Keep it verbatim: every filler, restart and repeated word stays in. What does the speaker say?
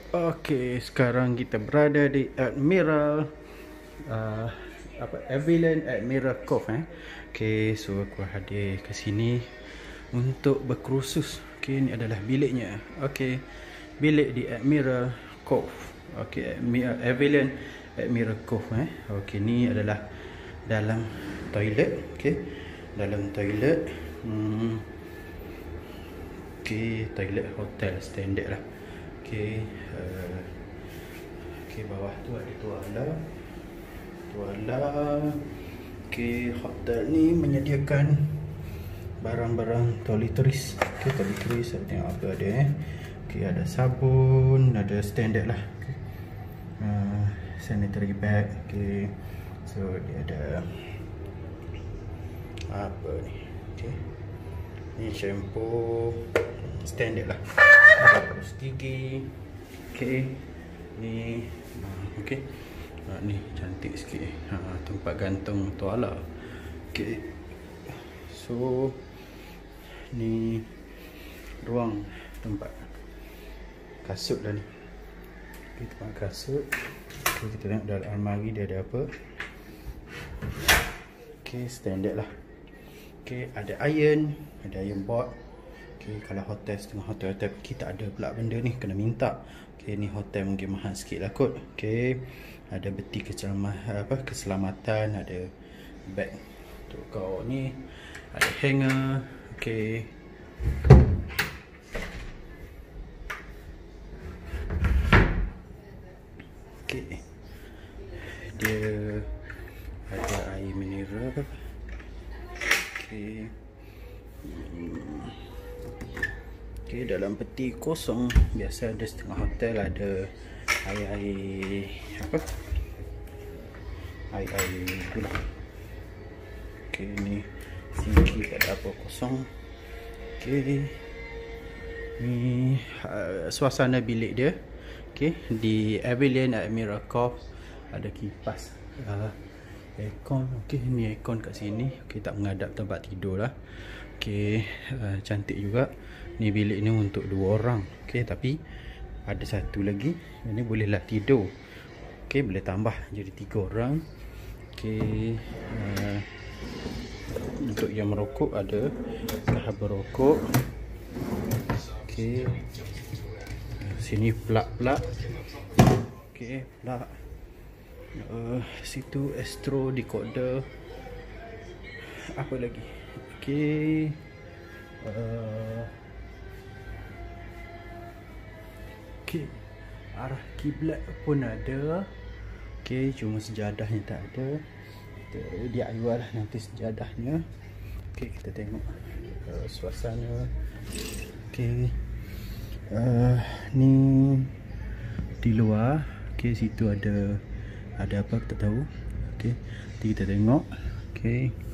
Okey, sekarang kita berada di Admiral uh, apa Avillion Admiral Cove eh. Okey, so aku hadir ke sini untuk berkursus. Okey, ini adalah biliknya. Okey, bilik di Admiral Cove. Okey, Avillion Admiral Cove eh. Okey, ni adalah dalam toilet. Okey, dalam toilet. Hmm. Okey, toilet hotel standard lah. Okey, uh, okey, bawah tu ada tuala. Tuala. Okey, hotel ni menyediakan barang-barang toiletries. Okey, toiletries saya tengok apa ada eh. Okey, ada sabun, ada standard lah. Okay. Uh, sanitary bag. Okey. So dia ada apa ni? Okey. Ni shampoo standard lah. Ada berus gigi. Okey. Ni okey. Ha, ni cantik sikit. Ha, tempat gantung tuala. Okey. So ni ruang tempat kasut dah ni. Okey, tempat kasut. Okay, kita tengok dalam almari dia ada apa. Okey, standard lah. Okey, ada iron, ada iron board. Okey, kalau hotel setengah hotel-hotel kita ada pula benda ni kena minta. Okey, ni hotel mungkin mahal sikit lah kot. Okey, ada beti keselamatan, apa keselamatan, ada bag untuk kau ni, ada hanger. Okey. Okey. Dia ada air mineral. Okey. Hmm. Okey, dalam peti kosong biasa ada setengah hotel ada air-air apa? Air-air gula. Okey, ni sinki tak ada apa kosong. Okey. Ni uh, suasana bilik dia. Okey, di Avillion Admiral Cove ada kipas. Uh, aircon. Okey, ni aircon kat sini. Okey, tak menghadap tempat tidur lah. Okey, uh, cantik juga. Ni bilik ni untuk dua orang. Okey, tapi ada satu lagi. Ini bolehlah tidur. Okey, boleh tambah jadi tiga orang. Okey, uh, untuk yang merokok ada tahap berokok. Okey, sini plug-plug. Okey, plug. Uh, situ astro decoder. Apa lagi? Okey. Uh, Okey, arah kiblat pun ada. Okey, cuma sejadahnya tak ada. Kita D I Y lah nanti sejadahnya. Okey, kita tengok uh, suasana. Okey, uh, ni di luar. Okey, situ ada ada apa kita tahu. Okey, nanti kita tengok. Okey.